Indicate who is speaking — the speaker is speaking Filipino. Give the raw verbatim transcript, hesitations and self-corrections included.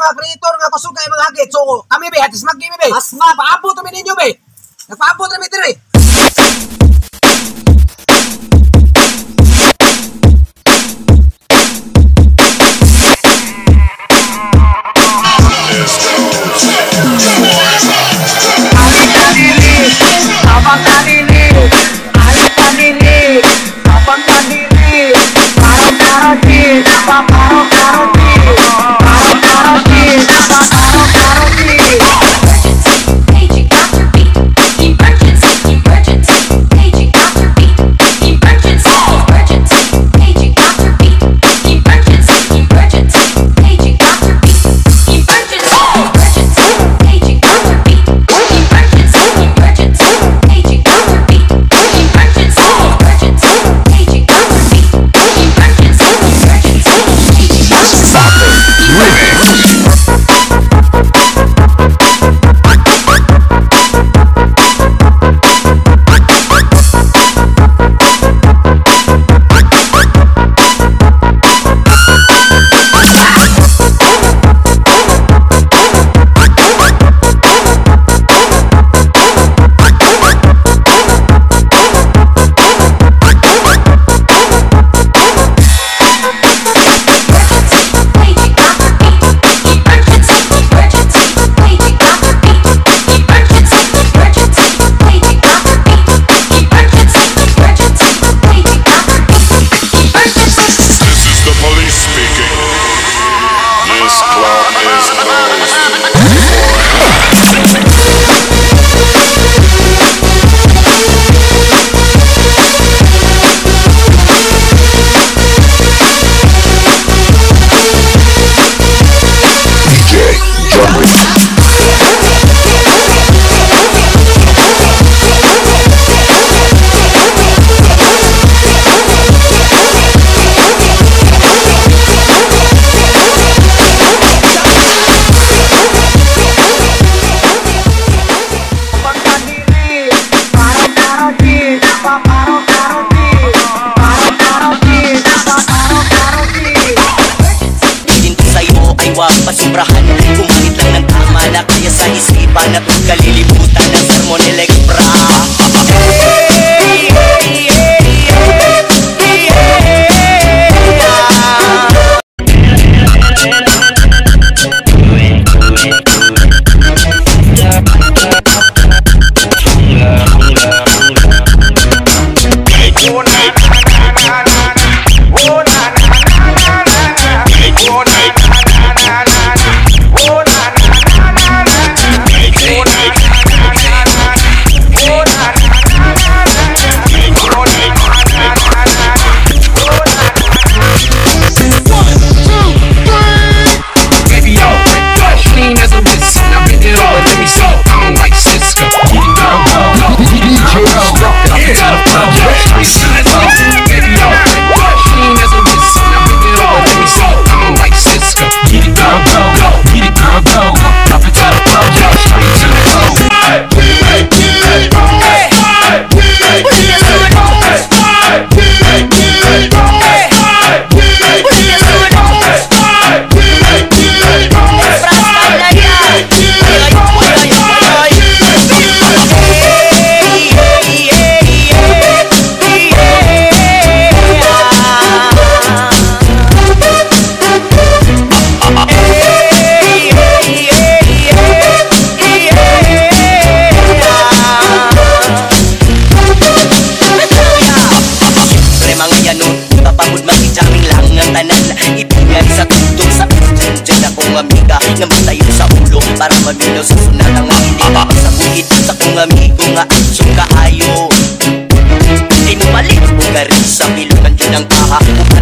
Speaker 1: mga creator nga kusog kay mga hagit. So kami be Dasmag kami be. Dasmag paabot kami ninyo be. Nagpaabot kami dire.
Speaker 2: Pasubrahan, kumahit lang ng tama na kaya sa isipan at kalilimutan ng sermon elektra. Namatay sa ulo para maminaw sa sunat ang hindi na sa bukid sa kong amigo nga aksong kaayo. Di mo mali, ugarin sa bilungan yun ang kaha.